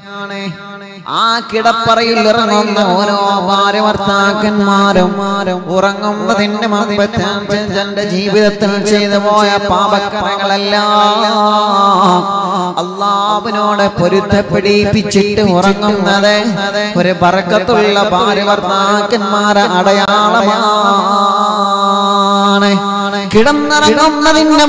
ആ കിടപ്പറയിൽ ഇറങ്ങുന്ന ഓരോ ഭാര്യ ഭർത്താക്കന്മാരും ഉറങ്ങുന്നതിന്റെ മുമ്പ് തന്റെ ജീവിതത്തിൽ ചെയ്തു പോയ പാപക്കറകളെല്ലാം അല്ലാഹുവിനോട് പൊരുത്തപ്പെടിപ്പിച്ചിട്ട് ഉറങ്ങുന്നത് ഒരു ബറക്കത്തുള്ള ഭാര്യ ഭർത്താക്കന്മാരെ അടയാളമാണ്. കിടന്നിറങ്ങുന്നതിന്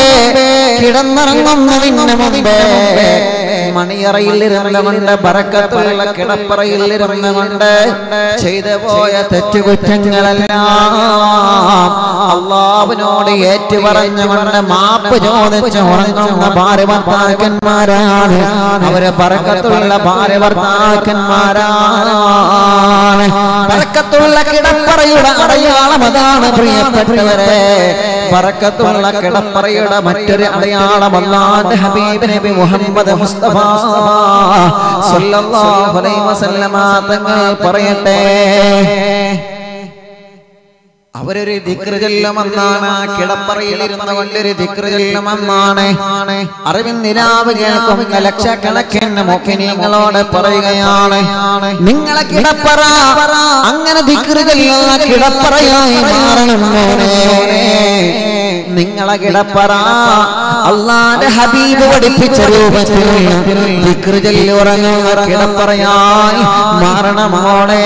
മുമ്പേ മണിയറയിൽ ഇരുന്നുകൊണ്ട് ബറക്കത്തുള്ള കിടപ്പറയിൽ ഇരുന്നുകൊണ്ട് ചെയ്തു പോയ തെറ്റുകുറ്റങ്ങളെല്ലാം അല്ലാഹുവിനോട് ഏറ്റുപറഞ്ഞുകൊണ്ട് മാപ്പ് ചോദിച്ച് ഉറങ്ങുന്ന ഭാര്യ ഭർത്താക്കന്മാരാണ്. അവര് ബറക്കത്തുള്ള ഭാര്യ ഭർത്താക്കന്മാരാണ്. ബറക്കത്തുള്ള കിടപ്പറയുടെ അടയാളം അതാണ് പ്രിയപ്പെട്ടവരെ. ബറക്കത്തുള്ള കിടപ്പറയുടെ മറ്റൊരു അടയാളം അല്ലാഹുവിന്റെ ഹബീബ് നബി മുഹമ്മദ് മുസ്തഫ സല്ലല്ലാഹു അലൈഹി വസല്ലമ തങ്ങൾ പറയട്ടെ, അവരൊരു ദിക്ർ ചൊല്ലുമെന്നാണ്. കിടപ്പറയിൽ ഇരുന്ന കൊണ്ടൊരു ദിക്ർ ചൊല്ലുമെന്നാണ്. അറിവിൻ നിലാവ് കേൾക്കുന്ന ലക്ഷക്കണക്കിന് മുഅ്മിനീങ്ങളോട് പറയുകയാണ്, നിങ്ങളെ കിടപ്പറ അങ്ങനെ ദിക്ർ ചൊല്ലുന്ന കിടപ്പറയായി മാറണം മോനെ. നിങ്ങളെ കിടപ്പറ അല്ലാഹുവിന്റെ ഹബീബ് പഠിപ്പിച്ച രൂപത്തിൽ ദിക്ർ ചൊല്ലി ഉറങ്ങുന്ന കിടപ്പറയായി മാറണം മോനെ.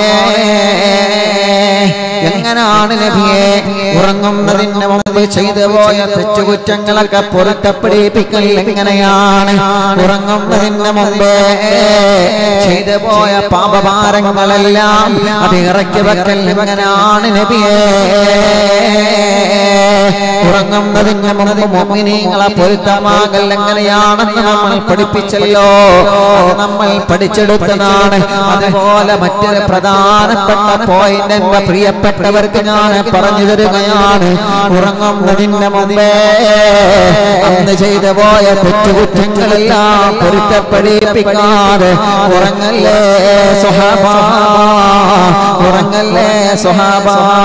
എങ്ങനെയാണ് നബിയെ ഉറങ്ങുന്നതിന് മുമ്പ് ചെയ്തു പോയ തെറ്റുകുറ്റങ്ങളൊക്കെ പൊരുത്തപ്പെടിപ്പിക്കൽ എങ്ങനെയാണ്? ഉറങ്ങുന്നതിന് മുമ്പേ ചെയ്തു പോയ പാപഭാരങ്ങളെല്ലാം അത് ഇറക്കി വെക്കൽ എങ്ങനെയാണ് നബിയെ? ഉറങ്ങുന്നതിന് മുമ്പ് മുഅ്മിനീങ്ങളെ പൊരുത്തമാകൽ എങ്ങനെയാണെന്ന് നമ്മൾ പഠിപ്പിച്ചല്ലോ, നമ്മൾ പഠിച്ചെടുത്തതാണ്. അതുപോലെ മറ്റൊരു പ്രധാനപ്പെട്ട പോയിന്റ് എന്റെ പ്രിയപ്പെട്ടവർക്ക് ഞാൻ പറഞ്ഞു തരികയാണ്. ഉറങ്ങുന്നതിന് മുമ്പേ അന്ന് ചെയ്തു പോയ തെറ്റുകുറ്റങ്ങളെല്ലാം പൊരുത്തപ്പെടിപ്പിക്കാതെ ഉറങ്ങല്ലേ സ്വഹാബ, ഉറങ്ങല്ലേ സ്വഹാബ.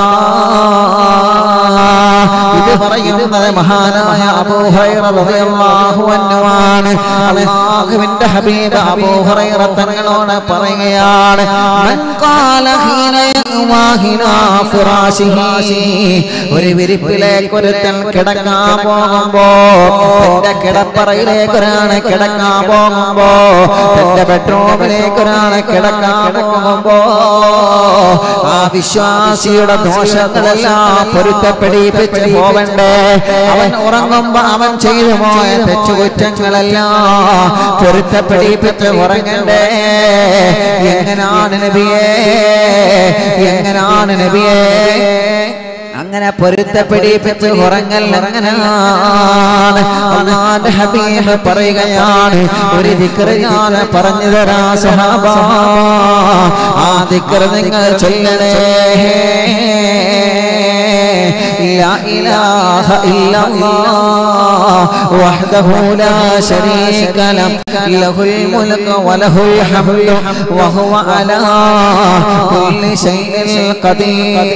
ഇത് പറയുന്നത് മഹാനായ അബൂ ഹുറൈറ റളിയല്ലാഹു അൻഹു ആണ്. അല്ലാഹുവിന്റെ ഹബീബ് അബൂ ഹുറൈറ തങ്ങളോട് പറയുകയാണ്, മൻ ഖാല ഹീന യവാഹിനാ ഫിറാശിഹി, ഒരു വിരിപ്പിലേക്ക് ഒരുത്തൻ കിടക്കാൻ പോകുമ്പോ, തന്റെ കിടപ്പറയിലേക്ക് ഒരാണ് കിടക്കാൻ പോകുമ്പോ, തന്റെ ബെഡ്റൂമിലേക്ക് ഒരാണ് കിടക്കാൻ പോകുമ്പോ, ആ വിശ്വാസിയുടെ ദോഷങ്ങളെല്ലാം പൊരുത്തപ്പെടിപ്പിച്ച് പോവണ്ടേ. അവൻ ഉറങ്ങുമ്പോ അവൻ ചെയ്തു പോയ തെറ്റുകുറ്റങ്ങളെല്ലാം പൊരുത്തപ്പെടിപ്പിച്ച് ഉറങ്ങണ്ടേ. എങ്ങനാണ് നബിയേ, എങ്ങനാണ് നബിയേ അങ്ങനെ പൊരുത്തപ്പെടിപ്പിച്ച് ഉറങ്ങൽ എങ്ങനെയാണ്? അല്ലാഹുവിന്റെ ഹബീബ് പറയുകയാണ്, ഒരു ദിക്ർ ഞാൻ പറഞ്ഞു തരാ സ്വഹാബ, ആ ദിക്ർ നിങ്ങൾ ചൊല്ലണേ. لا إله إلا الله وحده لا شريك له له الملك وله الحمد وهو على كل شيء قدير.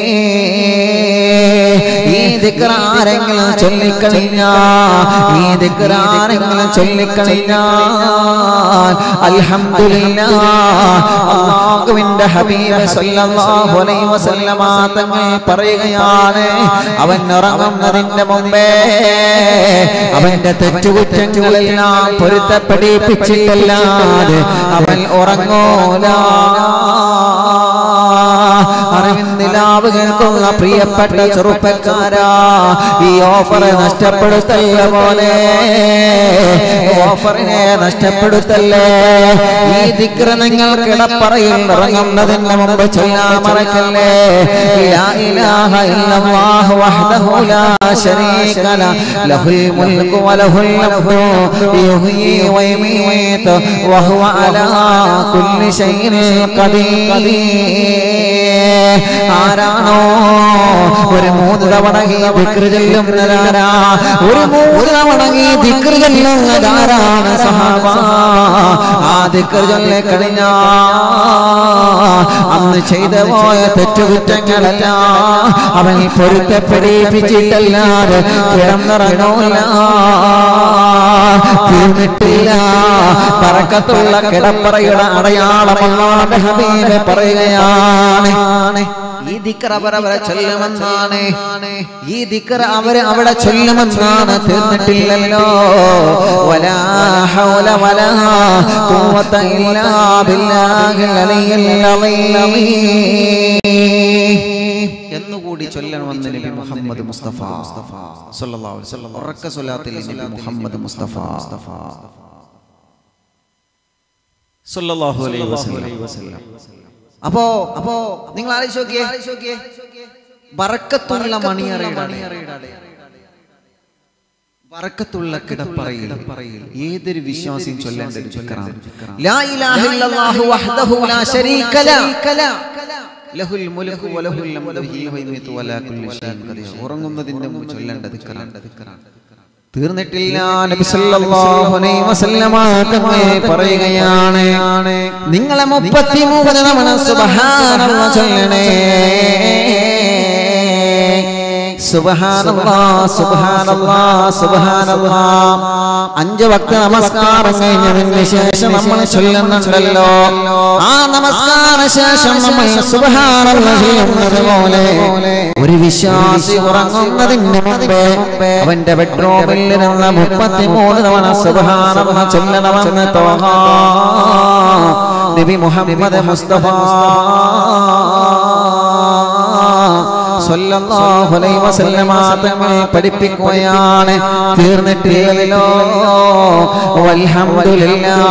ഈ ദിക്ർ ആരെങ്കിലും ചൊല്ലിക്കഴിഞ്ഞാൽ അൽഹംദുലില്ലാഹ്, അല്ലാഹുവിന്റെ ഹബീബ് സല്ലല്ലാഹു അലൈഹി വസല്ലമ തങ്ങൾ പറയുകയാണ്, അവൻ ഉറങ്ങുന്നതിന്റെ മുമ്പേ അവന്റെ തെറ്റുകുറ്റങ്ങളെല്ലാം പൊരുത്തപ്പെടിപ്പിച്ചിട്ടല്ലാതെ അവൻ ഉറങ്ങൂല. അറിവിൻ നിലാവ് കേൾക്കുന്ന പ്രിയപ്പെട്ട ചെറുപ്പക്കാരാ, ഈ ഓഫർ നഷ്ടപ്പെടുത്തല്ല പോലെ, ഓഫറിനെ നഷ്ടപ്പെടുത്തല്ലേ. ഈ ദിക്ർ നിങ്ങൾ കിടപ്പറയിൽ ഇറങ്ങുന്നതിന് മുമ്പ് ചൊല്ലാൻ മറക്കല്ലേ. ലാ ഇലാഹ ഇല്ലല്ലാഹു വഹ്ദഹു ലാ ശരീക ലഹു ലഹുൽ മുൽക്കു വലഹുൽ ഹംദു യുഹ്യി വയുമീതു വഹുവ അലാ കുല്ലി ശൈഇൻ ഖദീർ. ആരാണോ ഒരു 3 തവണ ഈ ദിക്ർ ചൊല്ലുന്നതാരാ? ഒരു 3 തവണ ഈ ദിക്ർ ചൊല്ലുന്നതാരാണ് സഹാബ? ആ ദിക്ർ ചൊല്ലിക്കഴിഞ്ഞാ അന്ന് ചെയ്തു പോയ തെറ്റുകുറ്റങ്ങളെല്ലാം അവൻ പൊരുത്തപ്പെടിപ്പിച്ചിട്ടല്ലാതെ കിടന്നിറങ്ങൂല. തീർന്നിട്ടില്ല. ബറക്കത്തുള്ള കിടപ്പറയുടെ അടയാളം അല്ലാഹുവിന്റെ ഹബീബ് പറയുകയാണ്. ഈ ദിക്ർ അവരവരെ ചൊല്ലുമെന്നാണ്, ഈ ദിക്ർ അവര് അവിടെ ചൊല്ലുമെന്നാണ്. തീർന്നിട്ടില്ലല്ലോ. വലാ ഹൗല വലാ ഖുവത ഇല്ലാ ബില്ലാഹിൽ അലിയിൽ അളീം എന്നുകൂടി ചൊല്ലണമെന്ന് നബി മുഹമ്മദ് മുസ്തഫ സല്ലല്ലാഹു അലൈഹി വസല്ലം ഉറക്ക സ്വലാത്തിൽ നബി മുഹമ്മദ് മുസ്തഫ സല്ലല്ലാഹു അലൈഹി വസല്ലം. അപ്പോ നിങ്ങൾ ആലോചിച്ച് നോക്കിയേ, ബറക്കത്തുള്ള മണിയറയുടെ, ബറക്കത്തുള്ള കിടപ്പറയിൽ ഏതൊരു വിശ്വാസിയും ചൊല്ലേണ്ടത് ദിക്റാണ്. ലാ ഇലാഹ ഇല്ലല്ലാഹു വഹ്ദഹു ലാ ശരീക ല ലഹുൽ മുൽക്കു വലഹുൽ ഹംദു ഹുവ യുമീതു വലാ കുല്ലി ഷൈഇൻ ഖദീർ. ഉറങ്ങുന്നതിന്റെ മുമ്പ് ചൊല്ലേണ്ട ദിക്റാണ്. തീർന്നിട്ടില്ല. നബി സല്ലല്ലാഹു അലൈഹി വസല്ലമ തങ്ങൾ പറയുകയാണ്, നിങ്ങളെ 33 തവണ സുബ്ഹാനല്ലാഹ് ചൊല്ലണേ. സുബ്ഹാനല്ലാഹ് സുബ്ഹാനല്ലാഹ് സുബ്ഹാനല്ലാഹ്. 5 വക്ത നമസ്കാരം കഴിഞ്ഞതിന് ശേഷം നമ്മൾ ചൊല്ലുന്നുണ്ടല്ലോ, ആ നമസ്കാര ശേഷം നമ്മൾ സുബ്ഹാനല്ലാഹ് ചെയ്യുന്നത് പോലെ ഒരു വിശ്വാസി ഉറങ്ങുന്നതിന് മുമ്പേ അവന്റെ ബെഡ്റൂമിൽ നിന്ന് 33 തവണ സുബ്ഹാനല്ലാഹ് ചൊല്ലണമെന്ന് ത്വാഹ നബി മുഹമ്മദ് മുസ്തഫ സല്ലല്ലാഹു അലൈഹി വസല്ലമ തങ്ങൾ പഠിപ്പിക്കുകയാണ്. തീർന്നിട്ടില്ലല്ലോ. വൽഹംദുലില്ലാഹ്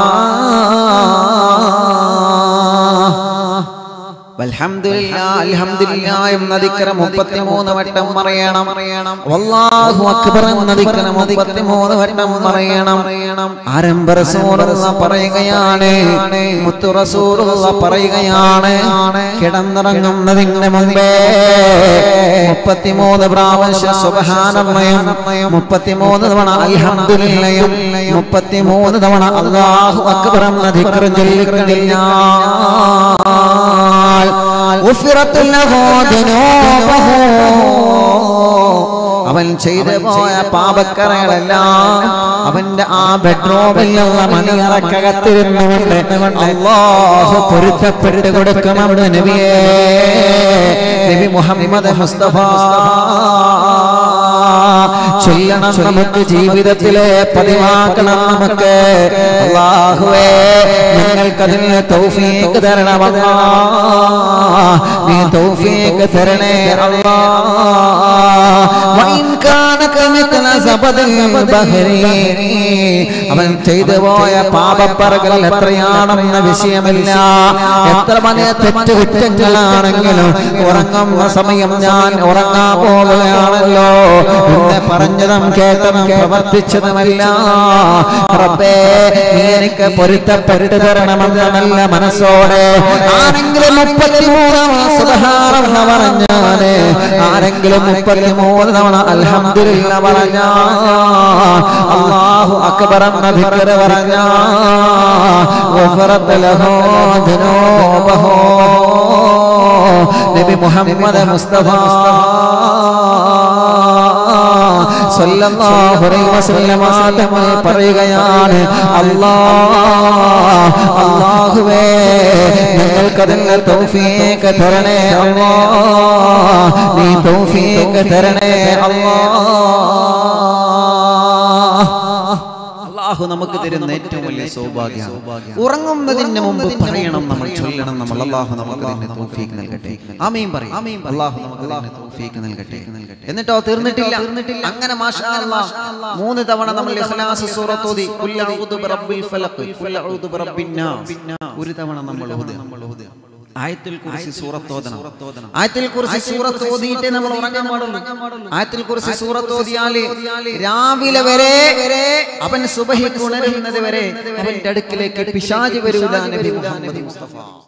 വൽഹംദുലില്ലാഹ് അൽഹംദുലില്ലാഹ് എന്ന ദിക്ർ 33 വട്ടം പറയണം. വല്ലാഹു അക്ബർ എന്ന ദിക്ർ 33 വട്ടം പറയണം. ആരംഭ റസൂലുള്ളാഹ് പറയുകയാണ്, മുത്തു റസൂലുള്ളാഹ് പറയുകയാണ്, കിടന്നുറങ്ങുന്നതിന് മുമ്പേ 33 പ്രാവശ്യം സുബ്ഹാനല്ലാഹും 33 തവണ അൽഹംദുലില്ലാഹും 33 തവണ അല്ലാഹു അക്ബർ എന്ന ദിക്ർ ചൊല്ലിക്കഴിഞ്ഞാൽ അവൻ ചെയ്തു പോയ പാപക്കറകളെല്ലാം അവന്റെ ആ ബെഡ്റൂമിലുള്ള മണിയറക്കകത്തിരുന്നുകൊണ്ട് അല്ലാഹു പൊരുത്തപ്പെട്ട് കൊടുക്കുമെന്ന് നബി മുഹമ്മദ് മുസ്തഫ ചൊല്ലണം. നമുക്ക് ജീവിതത്തിലെ പതിവാക്കണം. നമുക്ക് അല്ലാഹുവേ ഞങ്ങൾക്കതിന് തൗഫീഖ് തരണം അല്ലാഹ്, നീ തൗഫീഖ് തരണേ അല്ലാഹ്. വഇൻ കാനക മിത്ല സബദിൽ ബഹരി, അവൻ ചെയ്തു പോയ പാപപ്പറകൾ എത്രയാണെന്ന വിഷയമില്ല, എത്ര വലിയ തെറ്റുകുറ്റങ്ങളാണെങ്കിലും ഉറങ്ങുന്ന സമയം ഞാൻ ഉറങ്ങാൻ പോവുകയാണല്ലോ എന്ന് പറഞ്ഞതും കേട്ടതും പ്രവർത്തിച്ചതുമല്ല. റബ്ബേ നീ എനിക്ക് പൊരുത്തപ്പെട്ട് തരണമെന്ന നല്ല മനസ്സോടെ ആരെങ്കിലും 33 സുബ്ഹാനല്ലാഹ് പറഞ്ഞാല്, ആരെങ്കിലും 33 തവണ അൽഹംദുലില്ലാഹ് പറഞ്ഞാൽ, അല്ലാഹു അക്ബർ എന്ന ദിക്ർ പറഞ്ഞാൽ ഗഫറത ലഹു ദുനൂബഹു നബി മുഹമ്മദ് മുസ്തഫ സല്ലല്ലാഹു അലൈഹി വസല്ലമ തങ്ങൾ പറയുകയാണ്, അല്ലാഹുവേ ഞങ്ങൾക്കതിന് തൗഫീഖ് തരണേ അല്ലാഹ്, നീ തൗഫീഖ് തരണേ അല്ലാഹ്. അല്ലാഹു നമുക്ക് തരുന്ന ഏറ്റവും വലിയ സൗഭാഗ്യം ഉറങ്ങുന്നതിന് മുമ്പ് പറയണം, നമ്മൾ ചൊല്ലണം. നമ്മൾ അല്ലാഹു നമുക്ക് അതിന് തൗഫീഖ് നൽകട്ടെ. ആമീൻ പറയും. അല്ലാഹു നമുക്ക് അതിന് തൗഫീഖ് നൽകട്ടെ. എന്നിട്ടോ തീർന്നിട്ടില്ല. അങ്ങനെ മാഷാ അല്ലാഹ് 3 തവണ നമ്മൾ ഇഖ്ലാസ് സൂറത്ത് ഓതി, ഖുൽ അഊദു ബിറബ്ബിൽ ഫലഖ്, ഖുൽ അഊദു ബിറബ്ബിൻ നാസ്, ഒരു തവണ നമ്മൾ ഓതി. ആയത്തുൽ കുർസി സൂറത്ത് ഓതണം. ആയത്തുൽ കുർസി സൂറത്ത് ഓതിയിട്ടേ നമ്മൾ ഉറങ്ങാൻ പാടുള്ളൂ. ആയത്തുൽ കുർസി സൂറത്ത് ഓതിയാല് രാവിലെ വരെ അവൻ സുബഹിക്ക് ഉണരുന്നത് വരെ അവന്റെ അടുക്കിലേക്ക് പിശാച് വരൂല. നബി മുഹമ്മദ് മുസ്തഫ